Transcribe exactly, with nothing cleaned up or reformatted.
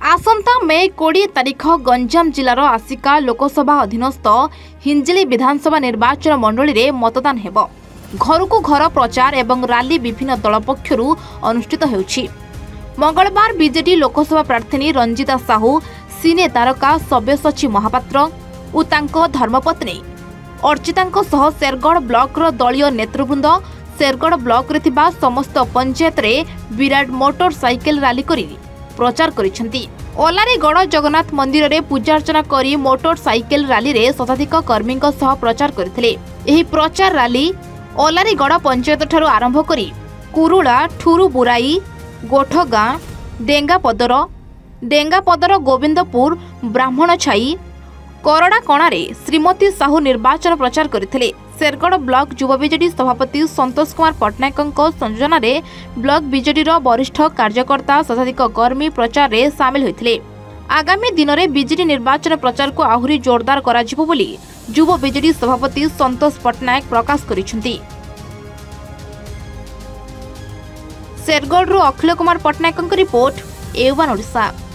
आसंता मे कोड़े तारीख गंजाम जिलार आसिका लोकसभा अधीनस्थ हिंजिली विधानसभा निर्वाचन मंडली रे मतदान हेब। घर को घर प्रचार एवं रैली विभिन्न दल पक्षरु अनुष्ठित हेउछि। मंगलवार बीजेडी लोकसभा प्रार्थी रंजिता साहू, सिने तारका सब्यसाची महापात्र और तांको धर्मपत्नी अर्चितांको सह शेरगढ़ ब्लॉक रो दलीय नेतृवृंद शेरगढ़ ब्लॉक रे थिबा समस्त पंचायत रे विराट मोटर साइकिल रैली करी प्रचार करिसेंती। ओलारीगढ़ जगन्नाथ मंदिर रे पूजा अर्चना करी मोटर साइकिल रैली रे शताधिक कर्मी सह प्रचार करथिले। एही प्रचार रैली ओलारीगढ़ पंचायत ठारू आरंभ करी कुरुला, ठुरु बुराई, गोठगां, डेंगापदर, डेंगापदर गोविंदपुर, ब्राह्मण छाई, करड़ा कणारे श्रीमती साहू निर्वाचन प्रचार करथिले। शेरगढ़ ब्लॉक युवा बीजेडी सभापति संतोष कुमार पट्टनायक संयोजन में ब्लॉक बीजेडी वरिष्ठ कार्यकर्ता शताधिक कर्मी प्रचार में सामिल होते। आगामी दिन में बीजेडी निर्वाचन प्रचार को आहुरी जोरदार कराजिबो बोली युवा बीजेडी सभापति संतोष पट्टनायक प्रकाश करिसेंती। Shergarh Akhil Kumar Pattanaik report, A one Odisha.